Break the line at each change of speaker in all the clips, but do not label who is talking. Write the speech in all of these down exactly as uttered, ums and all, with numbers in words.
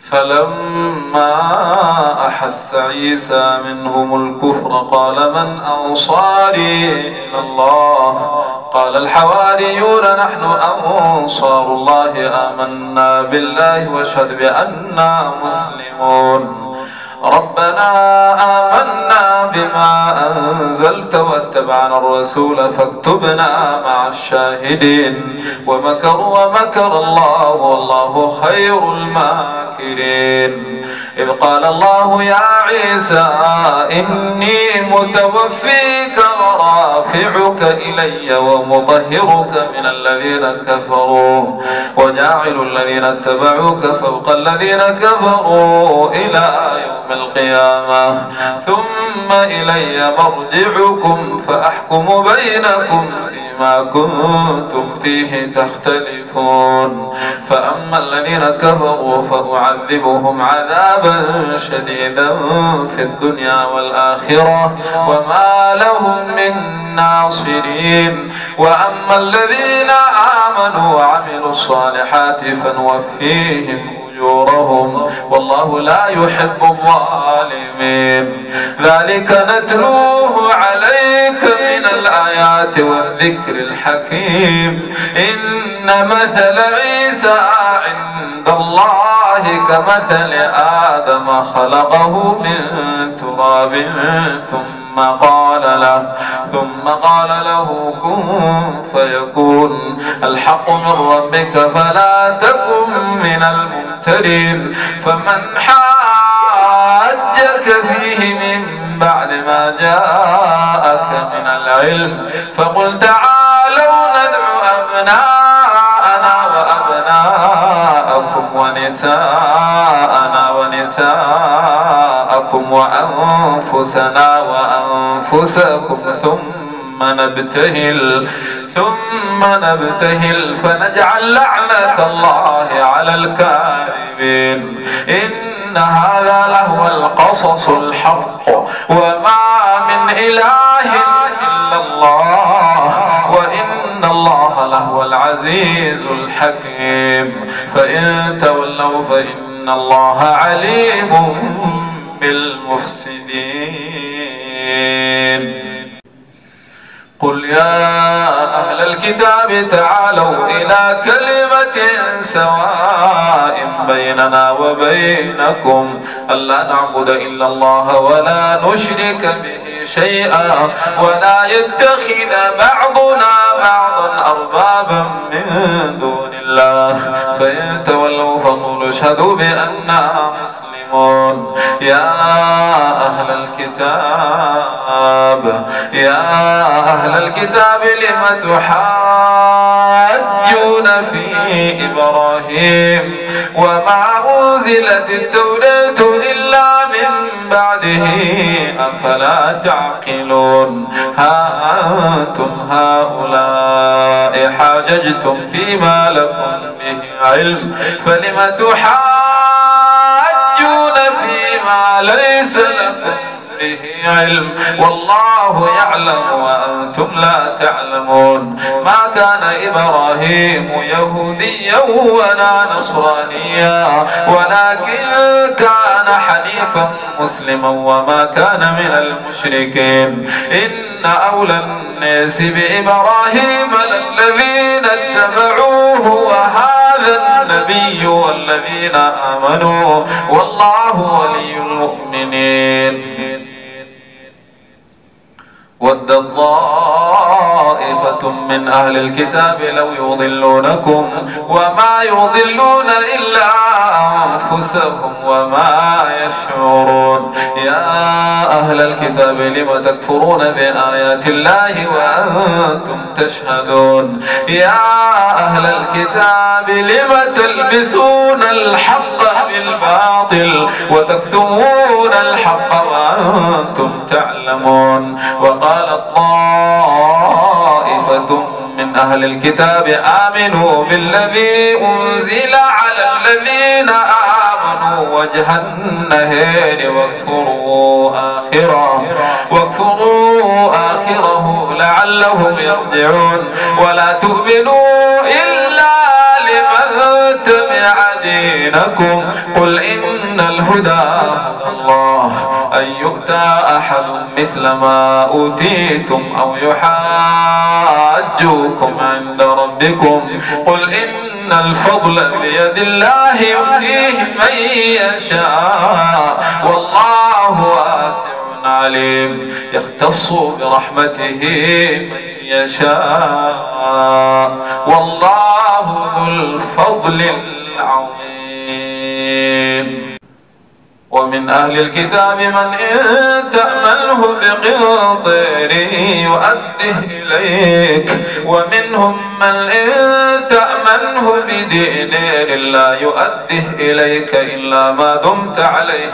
فلما أحس عيسى منهم الكفر قال من أنصاري إلى الله قال الحواريون نحن أنصار الله آمنا بالله واشهد بأننا مسلمون ربنا آمنا بما أنزلت واتبعنا الرسول فاكتبنا مع الشاهدين ومكروا ومكر الله والله خير الماكرين إذ قال الله يا عيسى إني متوفيك ورافعك إلي ومطهرك من الذين كفروا وجاعل الذين اتبعوك فوق الذين كفروا إلى يوم القيامة ثم إلي مرجعكم فأحكم بينكم فيما كنتم فيه تختلفون فأما الذين كفروا فأعذبهم عذابا شديدا في الدنيا والآخرة وما لهم من ناصرين وأما الذين آمنوا وعملوا الصالحات فنوفيهم أجورهم والله لا يحب الظالمين ذلك نتلوه عليك من الآيات والذكر الحكيم إن مثل عيسى عند الله كمثل آدم خلقه من تراب ثم قال له ثم قال له كن فيكون الحق من ربك فلا تكن من الممترين فمن حاجك فيه من بعد ما جاءك من العلم فقل تعالوا ندعو أبناءنا وأبناءكم ونساءنا ونساءكم وأنفسنا وأنفسكم ثم نبتهل ثم نبتهل فنجعل لعنة الله على الكاذبين إن هذا لهو القصص الحق وما من إله إلا الله وإن الله لهو العزيز الحكيم فإن تولوا فإن الله عليم بالمفسدين قل يا أهل الكتاب تعالوا إلى كلمة سواء بيننا وبينكم ألا نعبد إلا الله ولا نشرك به شيئا ولا يتخذ بعضنا بعضا أربابا من دون الله فإن تولوا فقولوا اشهدوا بأننا مسلمون يا أهل الكتاب يا أهل الكتاب لم تحاجون في إبراهيم وما أنزلت التوراة إلا من بعده أفلا تعقلون ها أنتم هؤلاء حاججتم فيما لكم به علم فلم تحاجون فيما ليس لكم به علم والله يعلم وأنتم لا تعلمون ما كان إبراهيم يهوديا ولا نصرانيا ولكن كان حنيفا مسلما وما كان من المشركين إن أولى الناس بإبراهيم للذين اتبعوه وهذا النبي والذين آمنوا والله ولي المؤمنين ودت طائفة من أهل الكتاب لو يضلونكم وما يضلون إلا أنفسهم وما يشعرون يا أهل الكتاب لم تكفرون بآيات الله وأنتم تشهدون يا أهل الكتاب لم تلبسون الحق بالباطل وتكتمون الحق وأنتم تعلمون وقالت طائفة من أهل الكتاب آمنوا بالذي أنزل على الذين آمنوا وجه النهار واكفروا آخره واكفروا آخره لعلهم يرجعون ولا تؤمنوا إلا لمن تبع دينكم دينكم قل إن الهدى هدى الله أن يؤتى أحد مثل ما أوتيتم أو يحاجوكم عند ربكم قل إن الفضل بيد الله يؤتيه من يشاء والله واسع عليم يختص برحمته من يشاء والله ذو الفضل العظيم. ومن أهل الكتاب من إن تأمنه بقنطير يؤده إليك ومنهم من إن تأمنه بدينار لا يؤده إليك إلا ما دمت عليه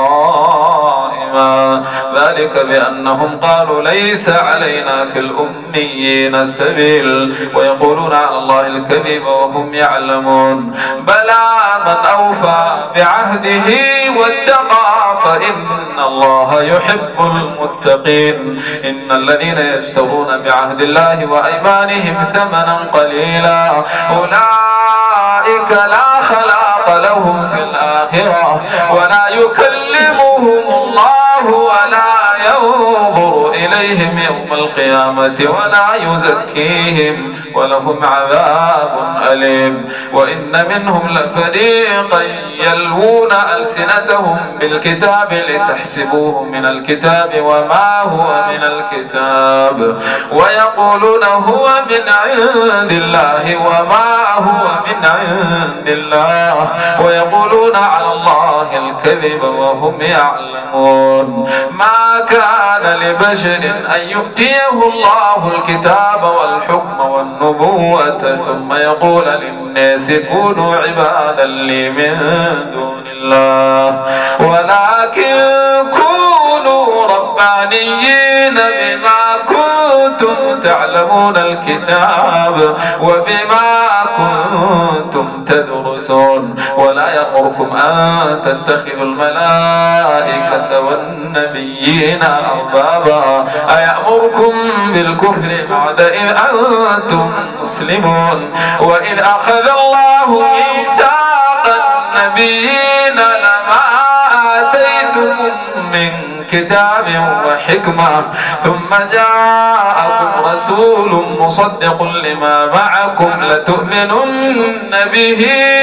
قائما ذلك بأنهم قالوا ليس علينا في الأميين سبيل ويقولون على الله الكذب وهم يعلمون بلى من أوفى بعهده واتقى فإن الله يحب المتقين. إن الذين يشترون بعهد الله وأيمانهم ثمنا قليلا أولئك لا خلاق لهم في الآخرة ولا يكلمهم الله ولا ينظر إليهم يوم القيامة ولا يزكيهم ولهم عذاب أليم. وإن منهم لفريقا يلوون ألسنتهم بالكتاب لتحسبوه من الكتاب وما هو من الكتاب ويقولون هو من عند الله وما هو من عند الله ويقولون على الله الكذب وهم يعلمون. ما كان لبشر أن يؤتيه الله الكتاب والحكم والنبوة ثم يقول للناس كونوا عبادا لي من دون الله ولكن كونوا ربانيين بما كنتم تعلمون الكتاب وبما كنتم تدرسون ولا يأمركم أن تتخذوا الملائكة والنبيين أربابا أيأمركم بالكفر بعد إذ أنتم مسلمون. وإذ أخذ الله ميثاق النبيين لما آتيتكم من كتاب وحكمة ثم جاءكم رسول مصدق لما معكم لتؤمنن به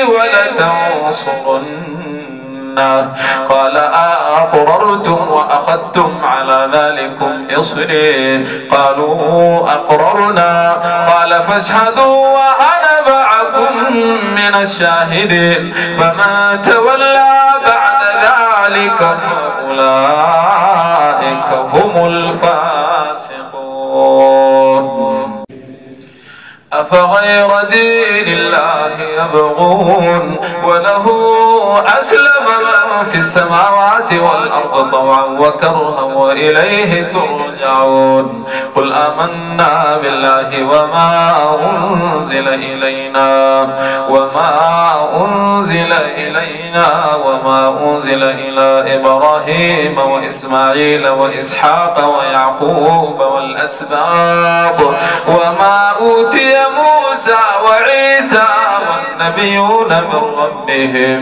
ولتنصرنه قال أقررتم وأخذتم على ذلكم إصري قالوا أقررنا قال فاشهدوا وأنا معكم من الشاهدين فمن تولى بعد ذلك فأولئك هم الفاسقون. أفغير دين الله يبغون وله أسلم من في السماوات والأرض طوعا وكرها وإليه ترجعون. قل آمنا بالله وما أنزل إلينا وما أنزل إلينا وما أنزل إلى إبراهيم وإسماعيل وإسحاق ويعقوب والأسباط وما أوتي موسى وعيسى والنبيون من ربهم.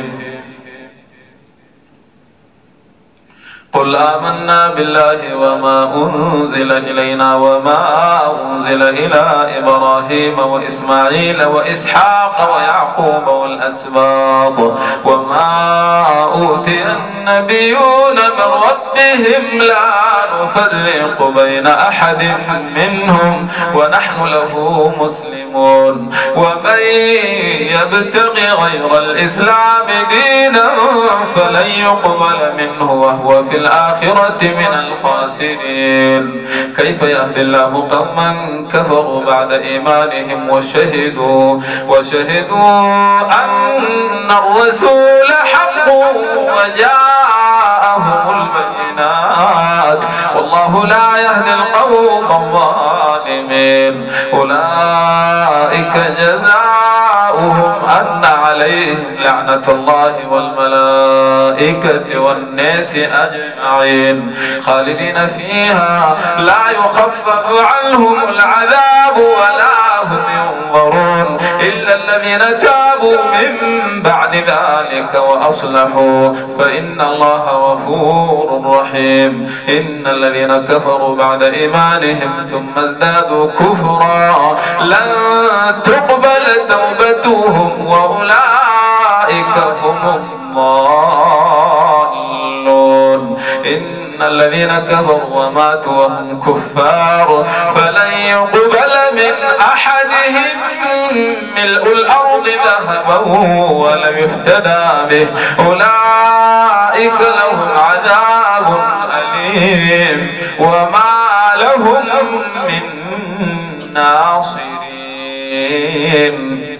قل آمنا بالله وما أنزل إلينا وما أنزل إلى إبراهيم وإسماعيل وإسحاق ويعقوب والأسباط وما أوتي النبيون من ربهم لا نفرق بين أحد منهم ونحن له مسلمون. ومن يبتغي غير الإسلام دينا فلن يقبل منه وهو في الآخرة من الخاسرين. كيف يهدي الله قوما كفروا بعد إيمانهم وشهدوا وشهدوا أن الرسول حق وجاءهم البينات والله لا يهدي القوم الظالمين. أولئك جزاؤهم أن عليهم لعنة الله والملائكة والناس أجمعين خالدين فيها لا يخفف عنهم العذاب ولا هم ينظرون إلا الذين تابوا من بعد ذلك وأصلحوا فإن الله غفور رحيم. إن الذين كفروا بعد إيمانهم ثم ازدادوا كفرا لن تقبل توبتهم وأولئك هم الضالون. إن الذين كفروا وماتوا وهم كفار فلن يقبل من أحدهم ملء الأرض ذهبا ولم يفتدى به أولئك لهم عذاب أليم وما لهم من ناصرين.